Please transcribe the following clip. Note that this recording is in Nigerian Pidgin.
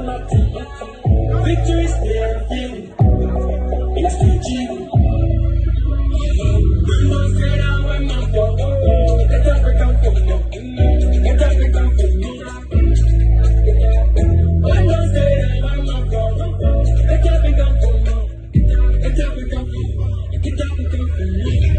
Victory is there, it's the G. When my straight out, when my go, get up and come for me. Get up and come for me. When my straight out, when my go, get up and come for me. Get up and come for me. Get up and come for me.